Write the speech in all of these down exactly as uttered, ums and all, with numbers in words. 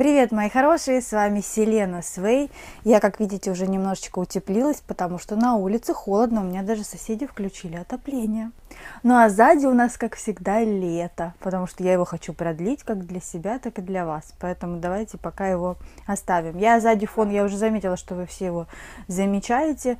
Привет, мои хорошие, с вами Селена Свей. Я, как видите, уже немножечко утеплилась, потому что на улице холодно, у меня даже соседи включили отопление. Ну а сзади у нас, как всегда, лето, потому что я его хочу продлить как для себя, так и для вас. Поэтому давайте пока его оставим. Я сзади фон, я уже заметила, что вы все его замечаете,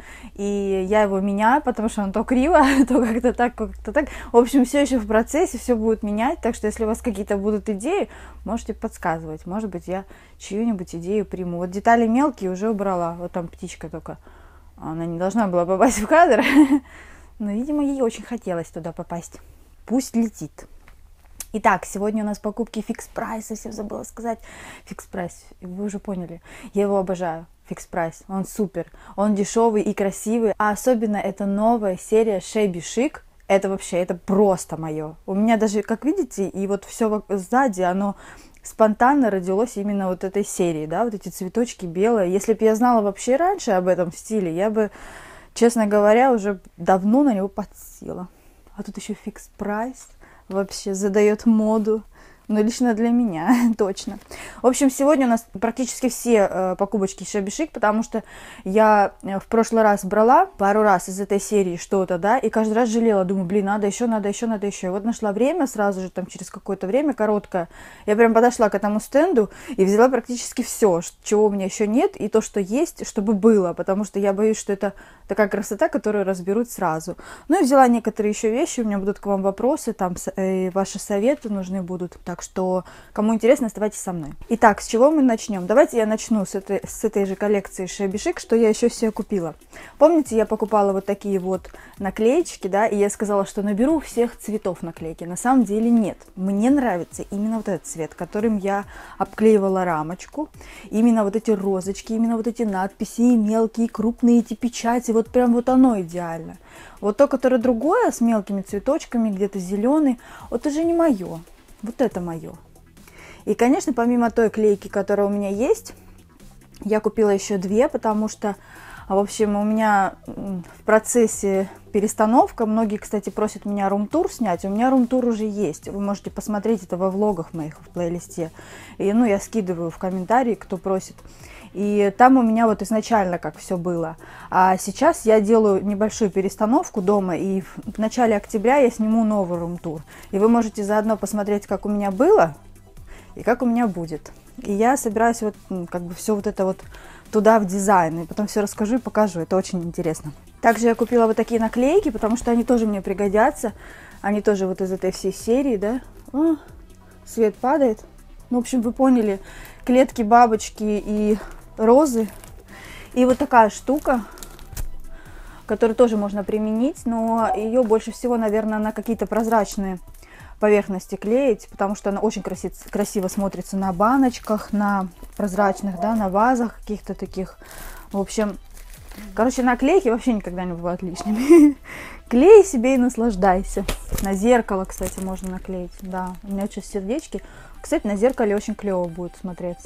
и я его меняю, потому что он то криво, то как-то так, как-то так. В общем, все еще в процессе, все будет менять, так что если у вас какие-то будут идеи, можете подсказывать. Может быть, я чью-нибудь идею приму. Вот детали мелкие уже убрала. Вот там птичка только. Она не должна была попасть в кадр. Но, видимо, ей очень хотелось туда попасть. Пусть летит. Итак, сегодня у нас покупки фикс прайс. Совсем забыла сказать. Фикс прайс. Вы уже поняли. Я его обожаю. Фикс прайс. Он супер. Он дешевый и красивый. А особенно это новая серия Shabby Chic. Это вообще, это просто мое. У меня даже, как видите, и вот все сзади, оно спонтанно родилось именно вот этой серии, да, вот эти цветочки белые. Если бы я знала вообще раньше об этом стиле, я бы, честно говоря, уже давно на него подсела. А тут еще фикс прайс вообще задает моду. Ну, лично для меня, точно. В общем, сегодня у нас практически все э, покупочки Shabby Chic, потому что я в прошлый раз брала пару раз из этой серии что-то, да, и каждый раз жалела, думаю, блин, надо еще, надо еще, надо еще. И вот нашла время, сразу же там через какое-то время, короткое, я прям подошла к этому стенду и взяла практически все, чего у меня еще нет, и то, что есть, чтобы было, потому что я боюсь, что это такая красота, которую разберут сразу. Ну и взяла некоторые еще вещи, у меня будут к вам вопросы, там э, ваши советы нужны будут. Так что, кому интересно, оставайтесь со мной. Итак, с чего мы начнем? Давайте я начну с этой, с этой же коллекции Shabby Chic, что я еще себе купила. Помните, я покупала вот такие вот наклеечки, да, и я сказала, что наберу всех цветов наклейки. На самом деле нет. Мне нравится именно вот этот цвет, которым я обклеивала рамочку. Именно вот эти розочки, именно вот эти надписи, мелкие, крупные, эти печати. Вот прям вот оно идеально. Вот то, которое другое, с мелкими цветочками, где-то зеленый, вот уже не мое. Вот это мое. И, конечно, помимо той клейки, которая у меня есть, я купила еще две, потому что, в общем, у меня в процессе перестановка, многие, кстати, просят меня рум-тур снять, у меня рум-тур уже есть, вы можете посмотреть это во влогах моих в плейлисте, и, ну, я скидываю в комментарии, кто просит. И там у меня вот изначально как все было. А сейчас я делаю небольшую перестановку дома, и в начале октября я сниму новый рум-тур. И вы можете заодно посмотреть, как у меня было и как у меня будет. И я собираюсь вот как бы все вот это вот туда в дизайн. И потом все расскажу и покажу. Это очень интересно. Также я купила вот такие наклейки, потому что они тоже мне пригодятся. Они тоже вот из этой всей серии, да. О, свет падает. Ну, в общем, вы поняли. Клетки, бабочки и розы. И вот такая штука, которую тоже можно применить, но ее больше всего, наверное, на какие-то прозрачные поверхности клеить, потому что она очень красиво, красиво смотрится на баночках, на прозрачных, да, на вазах каких-то таких. В общем, короче, наклейки вообще никогда не бывают лишними. Клей себе и наслаждайся. На зеркало, кстати, можно наклеить. Да, у меня сейчас сердечки. Кстати, на зеркале очень клево будет смотреться.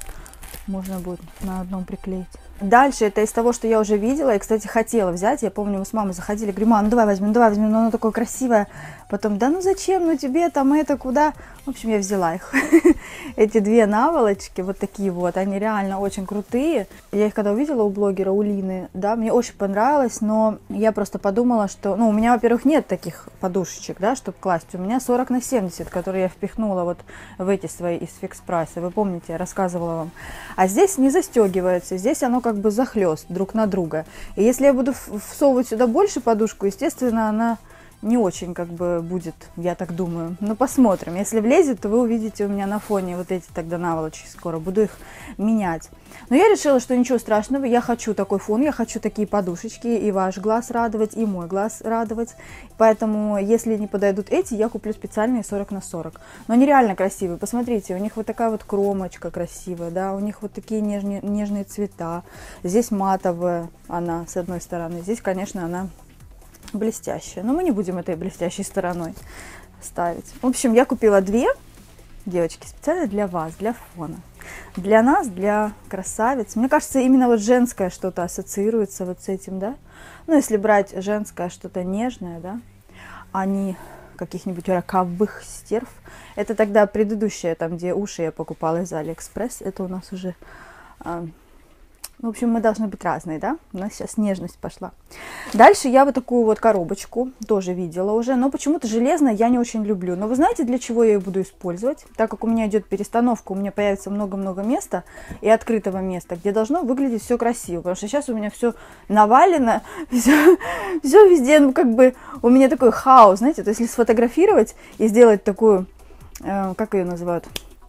Можно будет на одном приклеить. Дальше это из того, что я уже видела. И, кстати, хотела взять. Я помню, мы с мамой заходили. Говорю, мам, ну давай возьмем, давай возьмем. Но оно такое красивое. Потом, да ну зачем, ну тебе там это, куда? В общем, я взяла их. Эти две наволочки, вот такие вот, они реально очень крутые. Я их когда увидела у блогера, у Лины, да, мне очень понравилось. Но я просто подумала, что, ну, у меня, во-первых, нет таких подушечек, да, чтобы класть. У меня сорок на семьдесят, которые я впихнула вот в эти свои из фикс прайса. Вы помните, я рассказывала вам. А здесь не застегивается, здесь оно как бы захлест друг на друга. И если я буду всовывать сюда больше подушку, естественно, она не очень как бы будет, я так думаю. Но посмотрим. Если влезет, то вы увидите у меня на фоне вот эти тогда наволочки скоро. Буду их менять. Но я решила, что ничего страшного. Я хочу такой фон, я хочу такие подушечки. И ваш глаз радовать, и мой глаз радовать. Поэтому, если не подойдут эти, я куплю специальные сорок на сорок. Но они реально красивые. Посмотрите, у них вот такая вот кромочка красивая, да. У них вот такие нежные, нежные цвета. Здесь матовая она с одной стороны. Здесь, конечно, она блестящая. Но мы не будем этой блестящей стороной ставить. В общем, я купила две, девочки, специально для вас, для фона. Для нас, для красавиц. Мне кажется, именно вот женское что-то ассоциируется вот с этим, да. Ну, если брать женское что-то нежное, да, а не каких-нибудь роковых стерв. Это тогда предыдущая, там, где уши я покупала из Алиэкспресс. Это у нас уже... А, в общем, мы должны быть разные, да? У нас сейчас нежность пошла. Дальше я вот такую вот коробочку тоже видела уже, но почему-то железная я не очень люблю. Но вы знаете, для чего я ее буду использовать? Так как у меня идет перестановка, у меня появится много-много места и открытого места, где должно выглядеть все красиво. Потому что сейчас у меня все навалено, все, все везде, ну как бы у меня такой хаос, знаете. То есть если сфотографировать и сделать такую, э, как ее называют?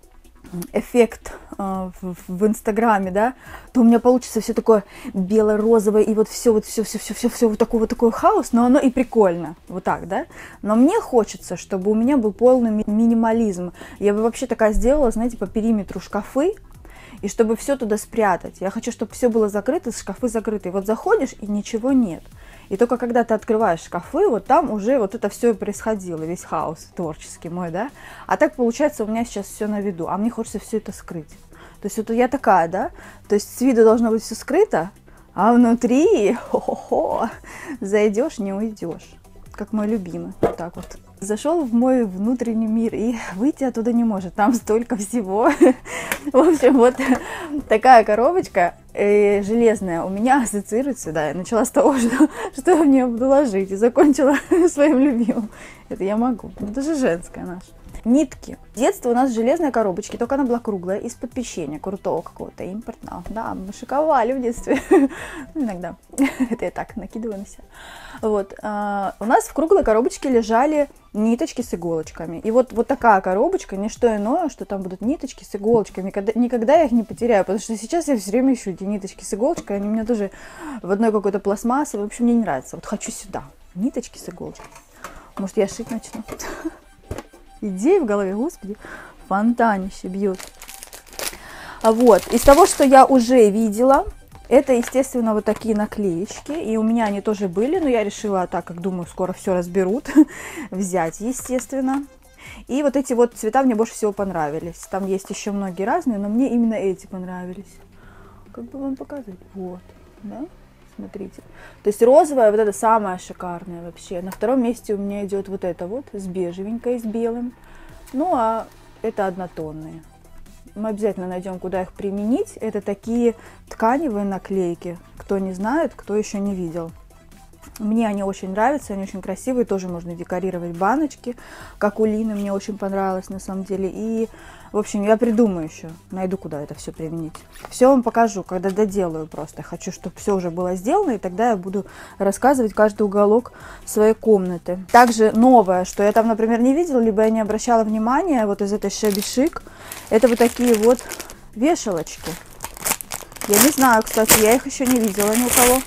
Эффект э, в, в Инстаграме, да, то у меня получится все такое бело-розовое, и вот все, вот все, все, все, все, все вот такой вот такой хаос, но оно и прикольно, вот так, да. Но мне хочется, чтобы у меня был полный ми минимализм. Я бы вообще такая сделала, знаете, по периметру шкафы, и чтобы все туда спрятать. Я хочу, чтобы все было закрыто, шкафы закрыты. И вот заходишь, и ничего нет. И только когда ты открываешь шкафы, вот там уже вот это все происходило, весь хаос творческий мой, да. А так получается у меня сейчас все на виду, а мне хочется все это скрыть. То есть вот я такая, да, то есть с виду должно быть все скрыто, а внутри, хо-хо-хо, зайдешь, не уйдешь. Как мой любимый, вот так вот. Зашел в мой внутренний мир и выйти оттуда не может, там столько всего. В общем, вот такая коробочка э, железная у меня ассоциируется, да, я начала с того, что, что я в нее буду ложить, и закончила своим любимым. Это я могу, это же женская наша. Нитки. В детстве у нас железные коробочки, только она была круглая, из-под печенья, крутого какого-то, импортного. Да, мы шиковали в детстве. Иногда. Это я так накидываю на себя. Вот. А, у нас в круглой коробочке лежали ниточки с иголочками. И вот, вот такая коробочка, не что иное, что там будут ниточки с иголочками. Никогда, никогда я их не потеряю, потому что сейчас я все время ищу эти ниточки с иголочкой. Они у меня тоже в одной какой-то пластмассе. В общем, мне не нравится. Вот хочу сюда. Ниточки с иголочкой. Может, я шить начну? Идеи в голове, господи, фонтанище бьет. А вот, из того, что я уже видела, это, естественно, вот такие наклеечки. И у меня они тоже были, но я решила, так как думаю, скоро все разберут, взять, естественно. И вот эти вот цвета мне больше всего понравились. Там есть еще многие разные, но мне именно эти понравились. Как бы вам показать? Вот, да? Смотрите. То есть розовая, вот это самая шикарная вообще. На втором месте у меня идет вот это вот с бежевенькой, с белым. Ну, а это однотонные. Мы обязательно найдем, куда их применить. Это такие тканевые наклейки. Кто не знает, кто еще не видел. Мне они очень нравятся, они очень красивые. Тоже можно декорировать баночки, как у Лины. Мне очень понравилось на самом деле. И, в общем, я придумаю еще. Найду, куда это все применить. Все вам покажу, когда доделаю просто. Хочу, чтобы все уже было сделано. И тогда я буду рассказывать каждый уголок своей комнаты. Также новое, что я там, например, не видела, либо я не обращала внимания, вот из этой Shabby Chic. Это вот такие вот вешалочки. Я не знаю, кстати, я их еще не видела ни у кого.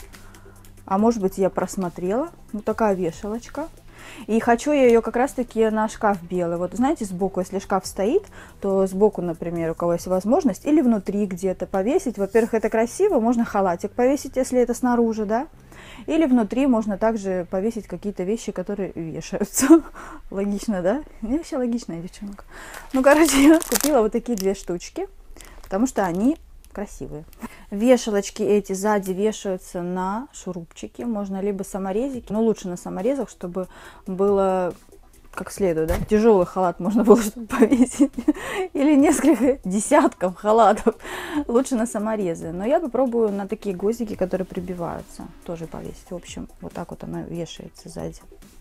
А может быть, я просмотрела. Вот такая вешалочка. И хочу я ее как раз-таки на шкаф белый. Вот знаете, сбоку, если шкаф стоит, то сбоку, например, у кого есть возможность, или внутри где-то повесить. Во-первых, это красиво. Можно халатик повесить, если это снаружи, да. Или внутри можно также повесить какие-то вещи, которые вешаются. Логично, да? Не вообще логичная девчонка. Ну, короче, я купила вот такие две штучки, потому что они красивые. Вешалочки эти сзади вешаются на шурупчики. Можно либо саморезики, но лучше на саморезах, чтобы было как следует, да? Тяжелый халат можно было чтобы повесить. Или несколько десятков халатов. Лучше на саморезы. Но я попробую на такие гвоздики, которые прибиваются, тоже повесить. В общем, вот так вот она вешается сзади.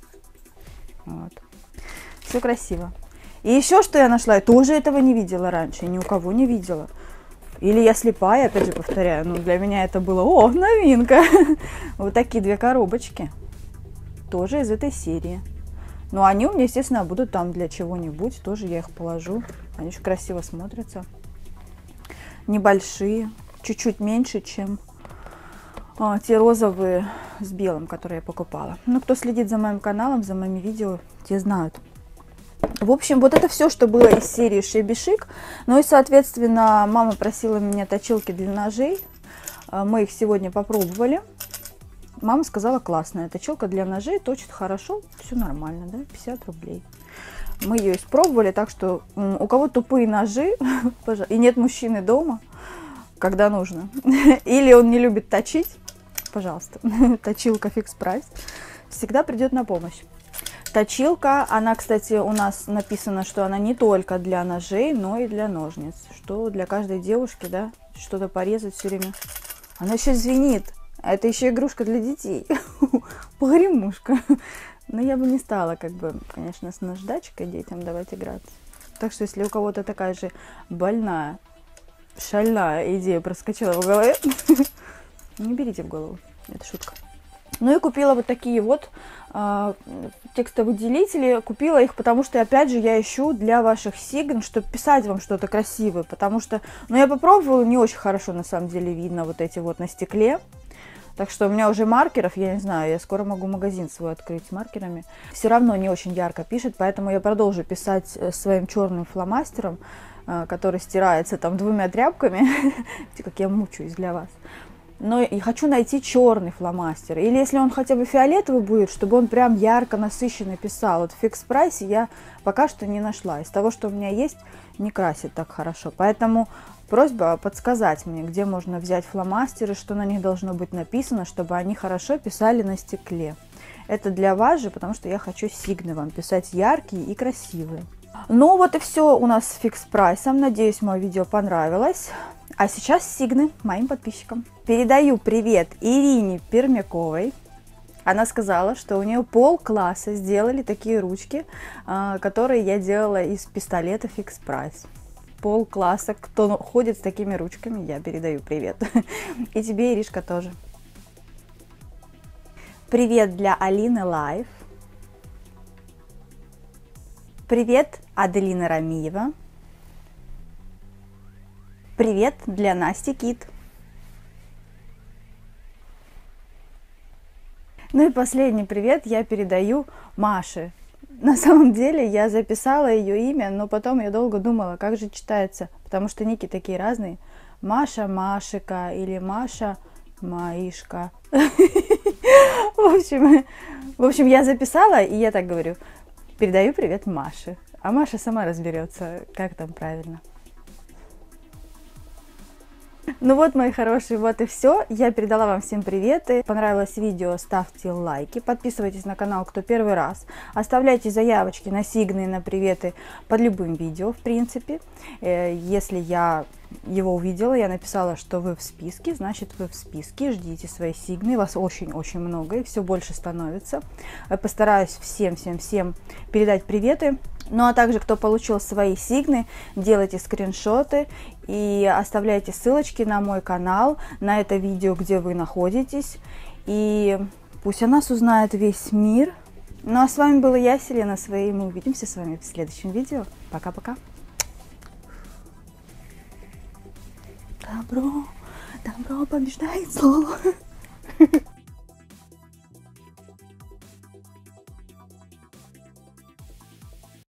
Вот. Все красиво. И еще что я нашла, я тоже этого не видела раньше, ни у кого не видела. Или я слепая, опять же повторяю, но для меня это было, о, новинка. Вот такие две коробочки, тоже из этой серии. Но они у меня, естественно, будут там для чего-нибудь, тоже я их положу. Они очень красиво смотрятся. Небольшие, чуть-чуть меньше, чем а, те розовые с белым, которые я покупала. Ну, кто следит за моим каналом, за моими видео, те знают. В общем, вот это все, что было из серии Shabby Chic. Ну и, соответственно, мама просила меня точилки для ножей. Мы их сегодня попробовали. Мама сказала, классная точилка для ножей, точит хорошо, все нормально, да, пятьдесят рублей. Мы ее испробовали, так что у кого тупые ножи, и нет мужчины дома, когда нужно, или он не любит точить, пожалуйста, точилка Fix Price всегда придет на помощь. точилка. Она, кстати, у нас написано, что она не только для ножей, но и для ножниц. Что для каждой девушки, да, что-то порезать все время. Она еще звенит. А это еще игрушка для детей. Погремушка. Но я бы не стала, как бы, конечно, с наждачкой детям давать играться. Так что, если у кого-то такая же больная, шальная идея проскочила в голове, не берите в голову. Это шутка. Ну и купила вот такие вот э, текстовыделители. Купила их, потому что, опять же, я ищу для ваших сигн, чтобы писать вам что-то красивое. Потому что, ну, я попробовала, не очень хорошо, на самом деле, видно вот эти вот на стекле. Так что у меня уже маркеров, я не знаю, я скоро могу магазин свой открыть с маркерами. Все равно не очень ярко пишет, поэтому я продолжу писать своим черным фломастером, э, который стирается там двумя тряпками. Как я мучаюсь для вас. Но и хочу найти черный фломастер. Или если он хотя бы фиолетовый будет, чтобы он прям ярко, насыщенно писал. Вот в фикс прайсе я пока что не нашла. Из того, что у меня есть, не красит так хорошо. Поэтому просьба подсказать мне, где можно взять фломастеры, что на них должно быть написано, чтобы они хорошо писали на стекле. Это для вас же, потому что я хочу сигны вам писать яркие и красивые. Ну вот и все у нас с фикс прайсом. Надеюсь, мое видео понравилось. А сейчас сигны моим подписчикам. Передаю привет Ирине Пермяковой. Она сказала, что у нее полкласса сделали такие ручки, которые я делала из пистолета фикс прайс. Полкласса, кто ходит с такими ручками, я передаю привет. И тебе, Иришка, тоже. Привет для Алины Лайф. Привет, Аделина Рамиева. Привет для Насти Кит. Ну и последний привет я передаю Маше. На самом деле я записала ее имя, но потом я долго думала, как же читается, потому что ники такие разные. Маша Машика или Маша Маишка. В общем, в общем, я записала, и я так говорю. Передаю привет Маше. А Маша сама разберется, как там правильно. Ну вот, мои хорошие, вот и все. Я передала вам всем приветы. Понравилось видео, ставьте лайки. Подписывайтесь на канал, кто первый раз. Оставляйте заявочки на сигны и на приветы под любым видео, в принципе. Если я его увидела, я написала, что вы в списке, значит вы в списке. Ждите свои сигны. Вас очень-очень много и все больше становится. Постараюсь всем-всем-всем передать приветы. Ну а также, кто получил свои сигны, делайте скриншоты и оставляйте ссылочки на мой канал, на это видео, где вы находитесь. И пусть о нас узнает весь мир. Ну а с вами была я, Селена Свей. Мы увидимся с вами в следующем видео. Пока-пока. Добро, добро побеждает зло.